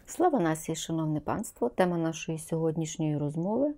Слава нації, шановне панство! Тема нашої сьогоднішньої розмови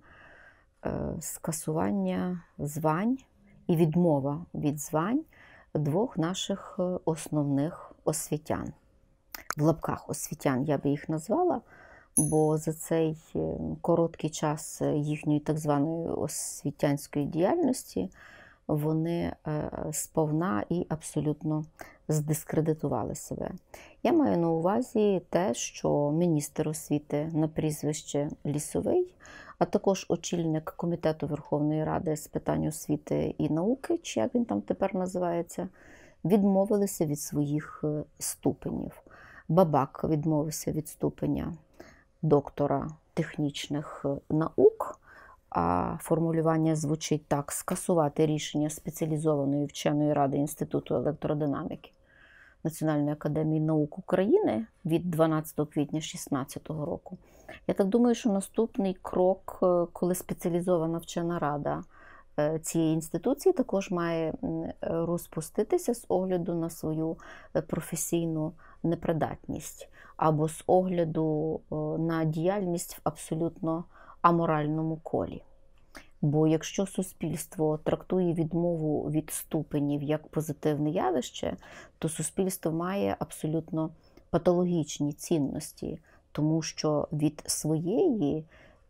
скасування звань і відмова від звань двох наших основних освітян. В лапках освітян я би їх назвала, бо за цей короткий час їхньої так званої освітянської діяльності вони сповна і абсолютно здискредитували себе. Я маю на увазі те, що міністр освіти на прізвище Лісовий, а також очільник Комітету Верховної Ради з питань освіти і науки, чи як він там тепер називається, відмовилися від своїх ступенів. Бабак відмовився від ступеня доктора технічних наук, а формулювання звучить так: скасувати рішення спеціалізованої вченої ради Інституту електродинаміки Національної академії наук України від 12 квітня 2016 року. Я так думаю, що наступний крок, коли спеціалізована вчена рада цієї інституції також має розпуститися з огляду на свою професійну непридатність або з огляду на діяльність в абсолютно аморальному колі. Бо якщо суспільство трактує відмову від ступенів як позитивне явище, то суспільство має абсолютно патологічні цінності, тому що від своєї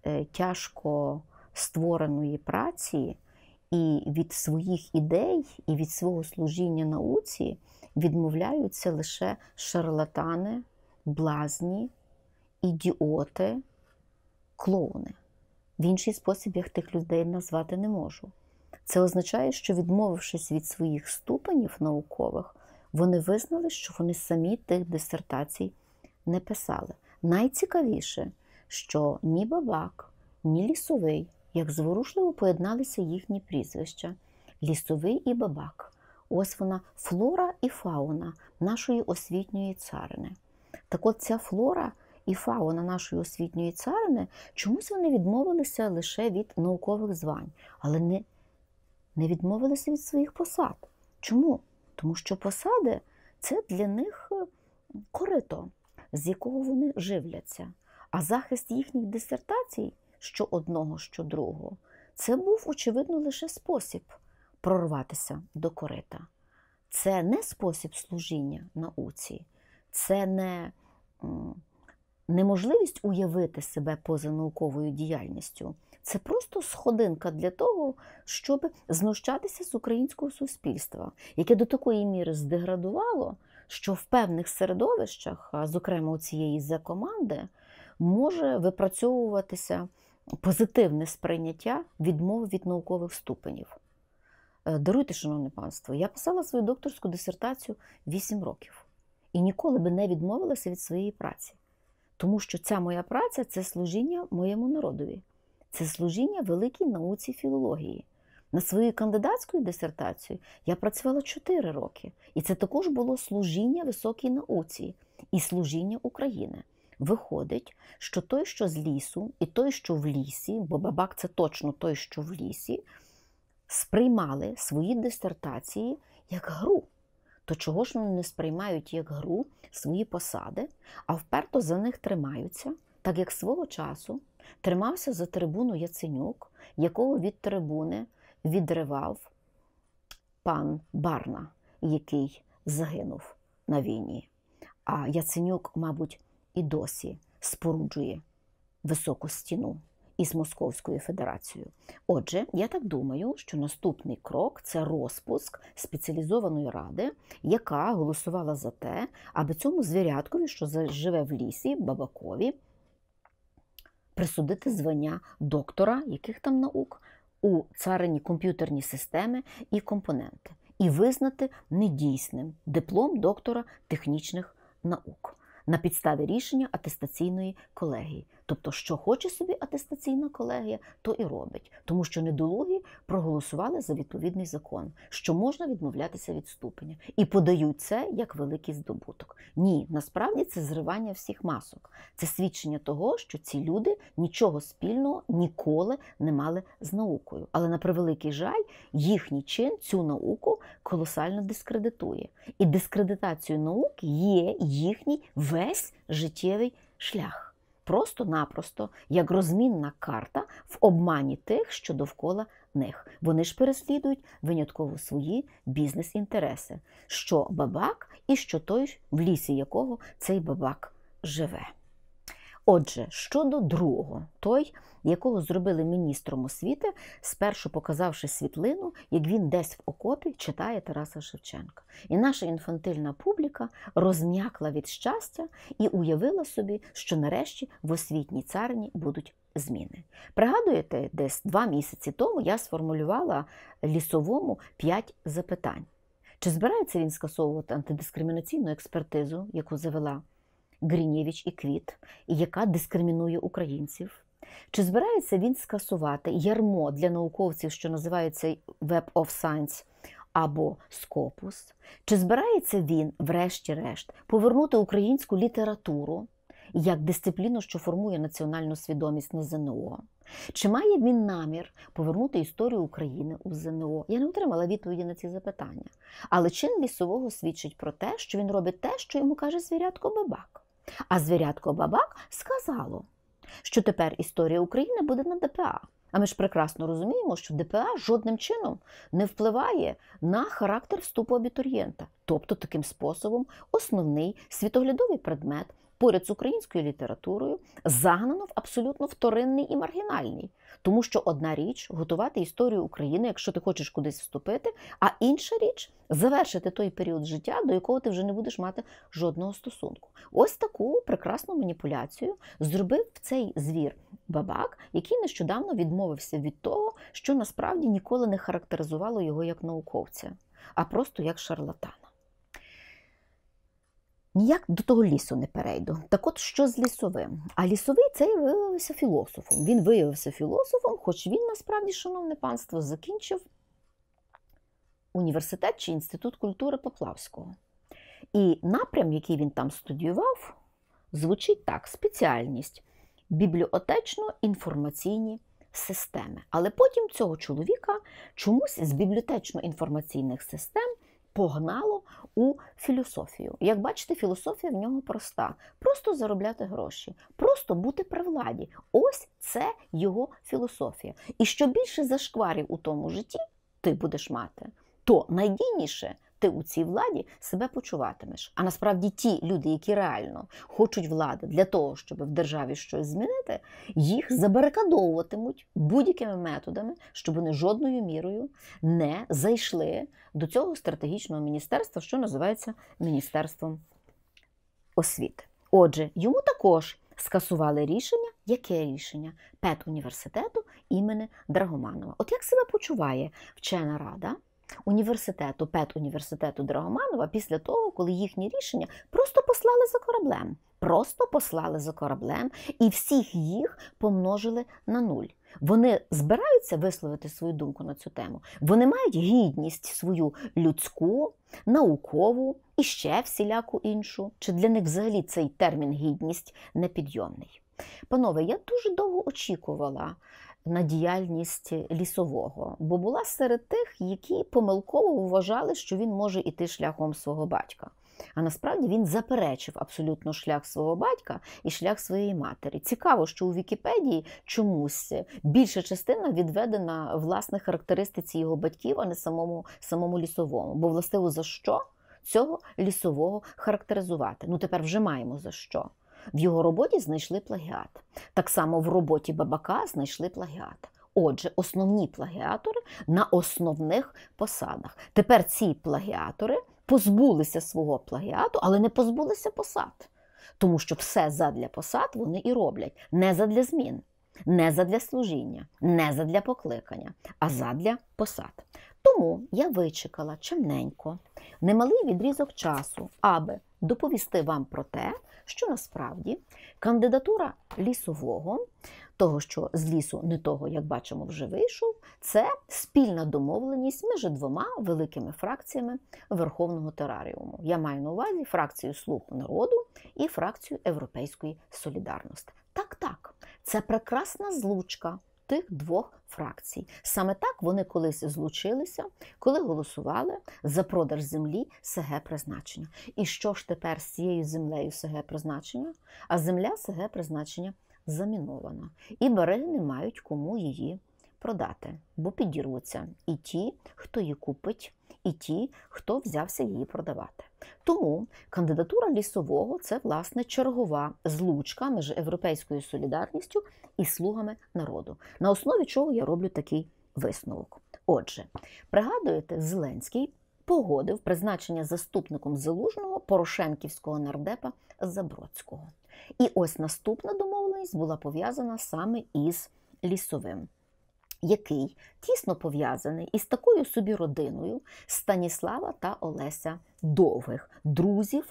тяжко створеної праці і від своїх ідей, і від свого служіння науці відмовляються лише шарлатани, блазні, ідіоти, клоуни. В інший спосіб я тих людей назвати не можу. Це означає, що, відмовившись від своїх ступенів наукових, вони визнали, що вони самі тих дисертацій не писали. Найцікавіше, що ні Бабак, ні Лісовий, як зворушливо поєдналися їхні прізвища. Лісовий і Бабак. Ось вона флора і фауна нашої освітньої царини. Так от ця флора і фауна нашої освітньої царини, чомусь вони відмовилися лише від наукових звань, але не відмовилися від своїх посад. Чому? Тому що посади – це для них корито, з якого вони живляться. А захист їхніх дисертацій, що одного, що другого, це був, очевидно, лише спосіб прорватися до корита. Це не спосіб служіння науці, це не неможливість уявити себе поза науковою діяльністю. Це просто сходинка для того, щоб знущатися з українського суспільства, яке до такої міри здеградувало, що в певних середовищах, зокрема у цієї Зе-команди, може випрацьовуватися позитивне сприйняття відмови від наукових ступенів. Даруйте, шановне панство, я писала свою докторську дисертацію 8 років і ніколи би не відмовилася від своєї праці. Тому що ця моя праця – це служіння моєму народові. Це служіння великій науці філології. На своєю кандидатською дисертацією я працювала 4 роки. І це також було служіння високій науці і служіння України. Виходить, що той, що з лісу, і той, що в лісі, бо Бабак – це точно той, що в лісі, сприймали свої дисертації як гру. То чого ж вони не сприймають як гру свої посади, а вперто за них тримаються, так як свого часу тримався за трибуну Яценюк, якого від трибуни відривав пан Барна, який загинув на війні. А Яценюк, мабуть, і досі споруджує високу стіну із Московською Федерацією. Отже, я так думаю, що наступний крок – це розпуск спеціалізованої ради, яка голосувала за те, аби цьому звіряткові, що живе в лісі, Бабакові, присудити звання доктора яких там наук у царині комп'ютерні системи і компоненти, і визнати недійсним диплом доктора технічних наук на підставі рішення атестаційної колегії. Тобто, що хоче собі атестаційна колегія, то і робить. Тому що недолугі проголосували за відповідний закон, що можна відмовлятися від ступеня. І подають це як великий здобуток. Ні, насправді це зривання всіх масок. Це свідчення того, що ці люди нічого спільного ніколи не мали з наукою. Але, на превеликий жаль, їхній чин цю науку колосально дискредитує. І дискредитацією науки є їхній весь життєвий шлях. Просто-напросто, як розмінна карта в обмані тих, що довкола них. Вони ж переслідують винятково свої бізнес-інтереси. Що бабак і що той, в лісі якого цей бабак живе. Отже, щодо другого, той, якого зробили міністром освіти, спершу показавши світлину, як він десь в окопі читає Тараса Шевченка. І наша інфантильна публіка розм'якла від щастя і уявила собі, що нарешті в освітній царині будуть зміни. Пригадуєте, десь 2 місяці тому я сформулювала Лісовому 5 запитань. Чи збирається він скасовувати антидискримінаційну експертизу, яку завела Гринєвич і Квіт, і яка дискримінує українців? Чи збирається він скасувати ярмо для науковців, що називається Web of Science або Scopus? Чи збирається він, врешті-решт, повернути українську літературу як дисципліну, що формує національну свідомість на ЗНО? Чи має він намір повернути історію України у ЗНО? Я не отримала відповіді на ці запитання. Але чин Лісового свідчить про те, що він робить те, що йому каже звірятко Бабак. А звірятко Бабак сказало, що тепер історія України буде на ДПА. А ми ж прекрасно розуміємо, що ДПА жодним чином не впливає на характер вступу абітурієнта. Тобто, таким способом, основний світоглядовий предмет поряд з українською літературою загнано в абсолютно вторинний і маргінальний. Тому що одна річ – готувати історію України, якщо ти хочеш кудись вступити, а інша річ – завершити той період життя, до якого ти вже не будеш мати жодного стосунку. Ось таку прекрасну маніпуляцію зробив цей звір Бабак, який нещодавно відмовився від того, що насправді ніколи не характеризувало його як науковця, а просто як шарлатана. Ніяк до того лісу не перейду. Так от, що з Лісовим? А Лісовий цей виявився філософом. Він виявився філософом, хоч він, насправді, шановне панство, закінчив університет чи інститут культури Поплавського. І напрям, який він там студіював, звучить так: спеціальність – бібліотечно-інформаційні системи. Але потім цього чоловіка чомусь з бібліотечно-інформаційних систем погнало у філософію. Як бачите, філософія в нього проста. Просто заробляти гроші, просто бути при владі. Ось це його філософія. І що більше зашкварів у тому житті ти будеш мати, то найдійніше ти у цій владі себе почуватимеш. А насправді ті люди, які реально хочуть влади для того, щоб в державі щось змінити, їх забарикадовуватимуть будь-якими методами, щоб вони жодною мірою не зайшли до цього стратегічного міністерства, що називається Міністерством освіти. Отже, йому також скасували рішення. Яке рішення? Педуніверситету імені Драгоманова. От як себе почуває вчена рада університету, педуніверситету Драгоманова після того, коли їхні рішення просто послали за кораблем? Просто послали за кораблем і всіх їх помножили на 0. Вони збираються висловити свою думку на цю тему. Вони мають гідність свою людську, наукову і ще всіляку іншу. Чи для них взагалі цей термін «гідність» непідйомний? Панове, я дуже довго очікувала на діяльність Лісового, бо була серед тих, які помилково вважали, що він може йти шляхом свого батька. А насправді він заперечив абсолютно шлях свого батька і шлях своєї матері. Цікаво, що у Вікіпедії чомусь більша частина відведена власне характеристиці його батьків, а не самому Лісовому. Бо властиво за що цього Лісового характеризувати? Ну тепер вже маємо за що. В його роботі знайшли плагіат. Так само в роботі Бабака знайшли плагіат. Отже, основні плагіатори на основних посадах. Тепер ці плагіатори позбулися свого плагіату, але не позбулися посад. Тому що все задля посад вони і роблять. Не задля змін, не задля служіння, не задля покликання, а задля посад. Тому я вичекала чимненько немалий відрізок часу, аби доповісти вам про те, що насправді кандидатура Лісового, того, що з лісу не того, як бачимо, вже вийшов, це спільна домовленість між 2 великими фракціями Верховного тераріуму. Я маю на увазі фракцію «Слуг народу» і фракцію «Європейської солідарності». Так, це прекрасна злучка тих двох фракцій. Саме так вони колись злучилися, коли голосували за продаж землі СГ призначення. І що ж тепер з цією землею СГ призначення? А земля СГ призначення замінована. І бариги не мають кому її продати, бо підірвуться і ті, хто її купить, і ті, хто взявся її продавати. Тому кандидатура Лісового – це, власне, чергова злучка між Європейською солідарністю і слугами народу. На основі чого я роблю такий висновок. Отже, пригадуєте, Зеленський погодив призначення заступником Залужного порошенківського нардепа Забродського. І ось наступна домовленість була пов'язана саме із Лісовим, який тісно пов'язаний із такою собі родиною Станіслава та Олеся Довгих, друзі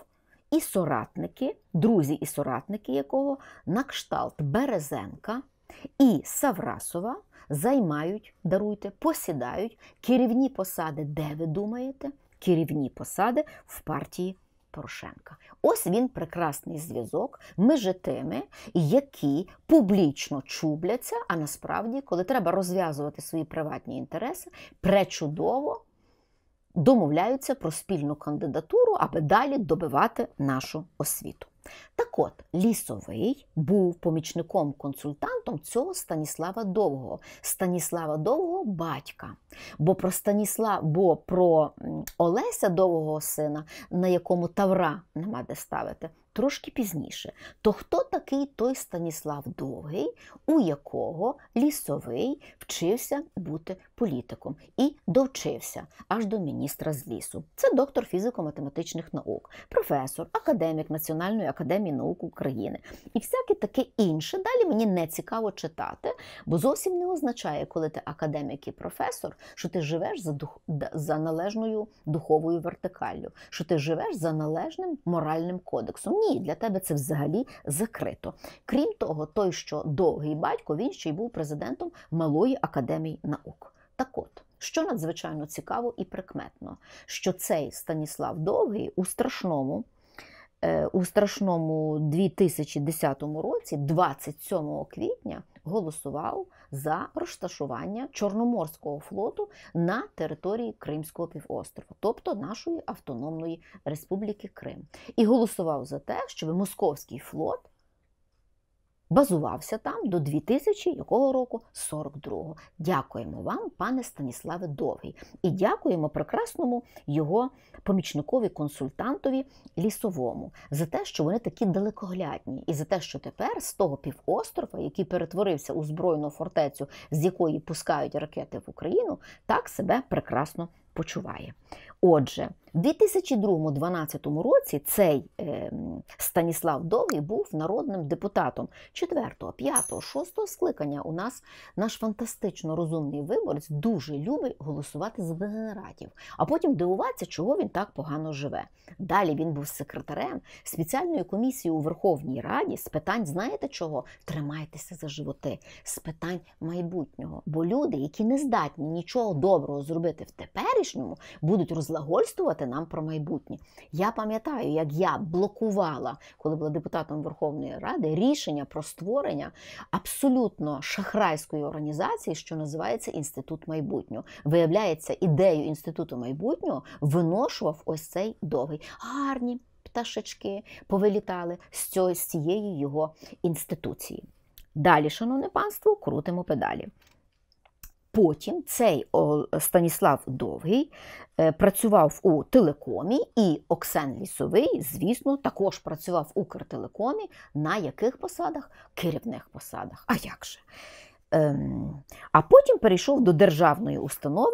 і соратники якого на кшталт Березенка і Саврасова займають, посідають керівні посади, де ви думаєте? Керівні посади в партії Порошенка. Ось він прекрасний зв'язок між тими, які публічно чубляться, а насправді, коли треба розв'язувати свої приватні інтереси, пречудово домовляються про спільну кандидатуру, аби далі добивати нашу освіту. Так от, Лісовий був помічником-консультантом цього Станіслава Довгого батька. Бо про Олеся Довгого сина, на якому тавра нема де ставити, трошки пізніше. То хто такий той Станіслав Довгий, у якого Лісовий вчився бути політиком і довчився аж до міністра з лісу? Це доктор фізико-математичних наук, професор, академік Національної академії наук України. І всяке таке інше далі мені не цікаво читати, бо зовсім не означає, коли ти академік і професор, що ти живеш за належною духовою вертикаллю, що ти живеш за належним моральним кодексом. Ні, для тебе це взагалі закрито. Крім того, той, що Довгий батько, він ще й був президентом Малої академії наук. Так от, що надзвичайно цікаво і прикметно, що цей Станіслав Довгий у страшному 2010 році, 27 квітня, голосував за розташування Чорноморського флоту на території Кримського півострова, тобто нашої автономної Республіки Крим. І голосував за те, щоб Московський флот базувався там до 2000 якого року? 42-го. Дякуємо вам, пане Станіславе Довгий. І дякуємо прекрасному його помічникові-консультантові Лісовому за те, що вони такі далекоглядні. І за те, що тепер з того півострова, який перетворився у збройну фортецю, з якої пускають ракети в Україну, так себе прекрасно почуває. Отже, в 2002-2012 році цей Станіслав Довгий був народним депутатом 4-го, 5-го, 6-го скликання. У нас наш фантастично розумний виборець дуже любить голосувати за дегенератів, а потім дивуватися, чого він так погано живе. Далі він був секретарем спеціальної комісії у Верховній Раді з питань, знаєте чого? Тримайтеся за животи. З питань майбутнього. Бо люди, які не здатні нічого доброго зробити в теперішньому, будуть розлагольствувати нам про майбутнє. Я пам'ятаю, як я блокувала, коли була депутатом Верховної Ради, рішення про створення абсолютно шахрайської організації, що називається Інститут майбутнього. Виявляється, ідею Інституту майбутнього виношував ось цей Довгий. Гарні пташечки повилітали з цієї його інституції. Далі, шановне панство, крутимо педалі. Потім цей Станіслав Довгий працював у телекомі, і Оксен Лісовий, звісно, також працював в Укртелекомі. На яких посадах? Керівних посадах. А як же? А потім перейшов до державної установи,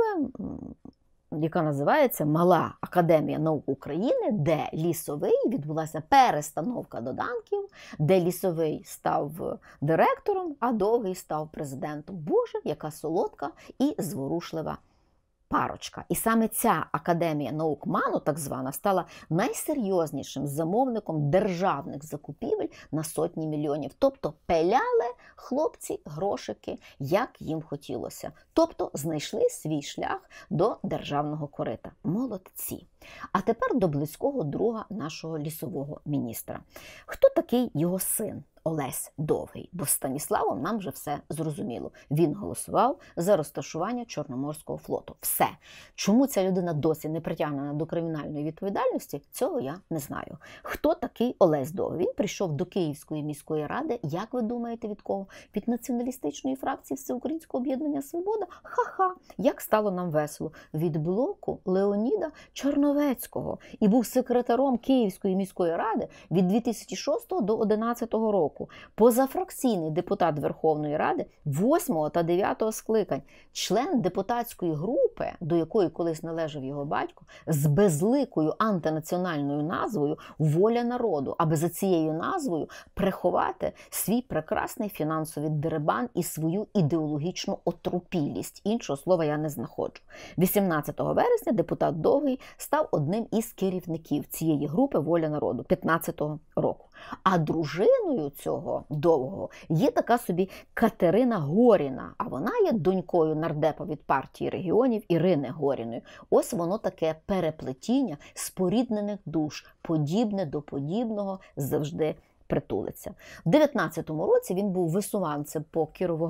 яка називається Мала академія наук України, де Лісовий, відбулася перестановка доданків, де Лісовий став директором, а Довгий став президентом. Боже, яка солодка і зворушлива парочка. І саме ця академія наук МАНу, так звана, стала найсерйознішим замовником державних закупівель на сотні мільйонів. Тобто пиляли хлопці грошики, як їм хотілося. Тобто знайшли свій шлях до державного корита. Молодці. А тепер до близького друга нашого лісового міністра. Хто такий його син? Олесь Довгий, бо з Станіславом нам вже все зрозуміло. Він голосував за розташування Чорноморського флоту. Все. Чому ця людина досі не притягнена до кримінальної відповідальності, цього я не знаю. Хто такий Олесь Довгий? Він прийшов до Київської міської ради, як ви думаєте, від кого? Від націоналістичної фракції Всеукраїнського об'єднання «Свобода»? Ха-ха! Як стало нам весело. Від блоку Леоніда Черновецького. І був секретаром Київської міської ради від 2006 до 2011 року. Позафракційний депутат Верховної Ради 8 та 9 скликань. Член депутатської групи, до якої колись належав його батько, з безликою антинаціональною назвою «Воля народу», аби за цією назвою приховати свій прекрасний фінансовий дерибан і свою ідеологічну отрупілість. Іншого слова я не знаходжу. 18 вересня депутат Довгий став одним із керівників цієї групи «Воля народу» 15-го року. А дружиною цього Довгого є така собі Катерина Горіна, а вона є донькою нардепа від партії регіонів Ірини Горіної. Ось воно таке переплетіння споріднених душ, подібне до подібного завжди притулиться. В 19-му році він був висуванцем по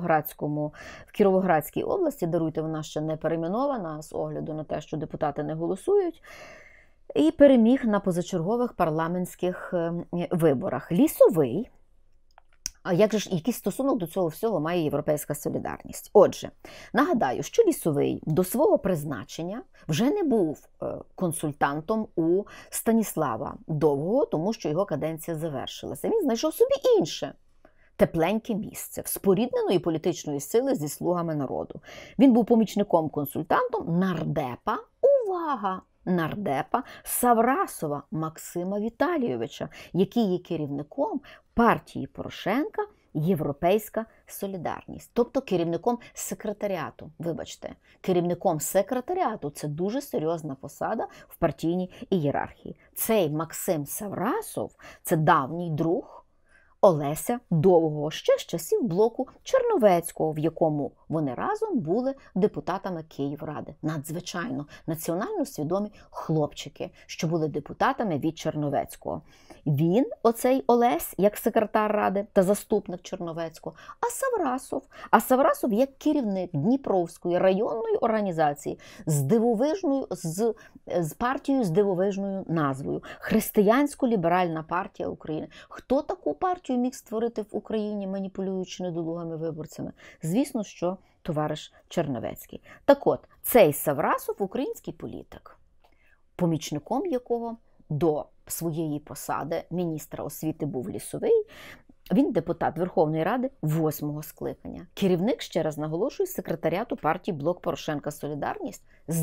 в Кіровоградській області, даруйте, вона ще не перейменована з огляду на те, що депутати не голосують, і переміг на позачергових парламентських виборах. Лісовий, а як же ж, який стосунок до цього всього має Європейська солідарність? Отже, нагадаю, що Лісовий до свого призначення вже не був консультантом у Станіслава Довгого, тому що його каденція завершилася. Він знайшов собі інше тепленьке місце в спорідненої політичної сили зі слугами народу. Він був помічником-консультантом нардепа, увага, нардепа Саврасова Максима Віталійовича, який є керівником партії Порошенка «Європейська солідарність». Тобто керівником секретаріату, вибачте. Керівником секретаріату – це дуже серйозна посада в партійній ієрархії. Цей Максим Саврасов – це давній друг Олеся Довгого, ще з часів блоку Черновецького, в якому вони разом були депутатами Київради. Надзвичайно національно свідомі хлопчики, що були депутатами від Черновецького. Він, оцей Олесь, як секретар ради та заступник Черновецького, а Саврасов як керівник Дніпровської районної організації з партією з дивовижною назвою Християнсько-ліберальна партія України. Хто таку партію міг створити в Україні, маніпулюючи недолугими виборцями? Звісно, що товариш Черновецький. Так от, цей Саврасов – український політик, помічником якого до своєї посади міністра освіти був Лісовий. Він депутат Верховної Ради 8-го скликання. Керівник, ще раз наголошую, секретаріату партії «Блок Порошенка Солідарність» з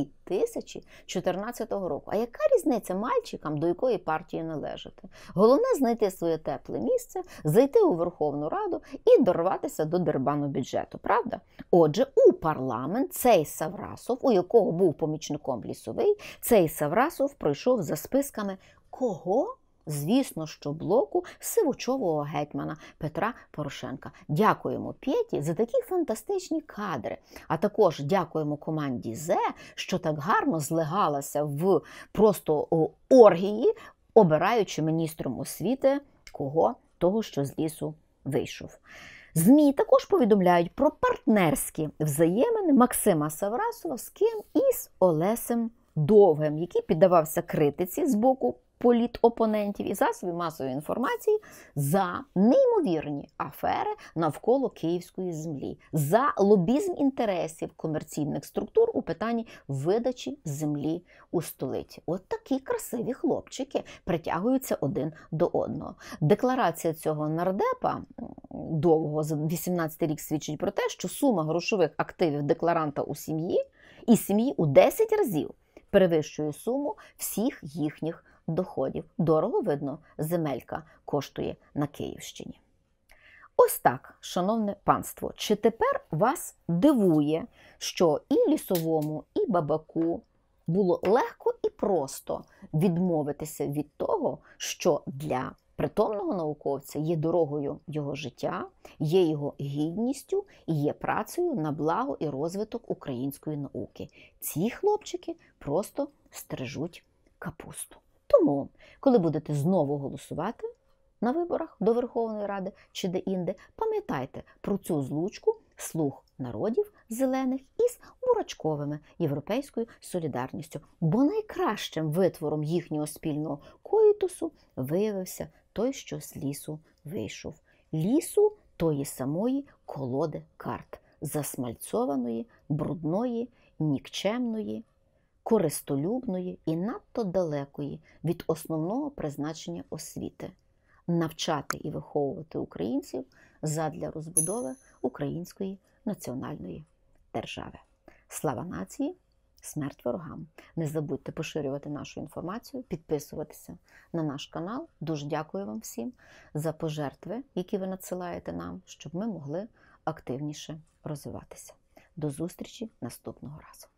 2014 року. А яка різниця мальчикам, до якої партії належати? Головне – знайти своє тепле місце, зайти у Верховну Раду і дорватися до дерибану бюджету, правда? Отже, у парламент цей Саврасов, у якого був помічником Лісовий, цей Саврасов пройшов за списками кого? Звісно, що блоку сивочового гетьмана Петра Порошенка. Дякуємо Петі за такі фантастичні кадри. А також дякуємо команді ЗЕ, що так гарно злегалася в просто оргії, обираючи міністром освіти кого? Того, що з лісу вийшов. ЗМІ також повідомляють про партнерські взаємини Максима Саврасова з ким? Із Олесем Довгим, який піддавався критиці з боку політопонентів і засобів масової інформації за неймовірні афери навколо київської землі, за лобізм інтересів комерційних структур у питанні видачі землі у столиці. От такі красиві хлопчики притягуються один до одного. Декларація цього нардепа Довгого за 18 рік свідчить про те, що сума грошових активів декларанта у сім'ї у 10 разів перевищує суму всіх їхніх доходів. Дорого, видно, земелька коштує на Київщині. Ось так, шановне панство, чи тепер вас дивує, що і Лісовому, і Бабаку було легко і просто відмовитися від того, що для притомного науковця є дорогою його життя, є його гідністю і є працею на благо і розвиток української науки. Ці хлопчики просто стрижуть капусту. Тому, коли будете знову голосувати, на виборах до Верховної Ради чи де-інде, пам'ятайте про цю злучку слуг народів зелених із бурачковими європейською солідарністю. Бо найкращим витвором їхнього спільного коїтусу виявився той, що з лісу вийшов. Лісу тої самої колоди карт, засмальцьованої, брудної, нікчемної, користолюбної і надто далекої від основного призначення освіти – навчати і виховувати українців задля розбудови української національної держави. Слава нації! Смерть ворогам! Не забудьте поширювати нашу інформацію, підписуватися на наш канал. Дуже дякую вам всім за пожертви, які ви надсилаєте нам, щоб ми могли активніше розвиватися. До зустрічі наступного разу!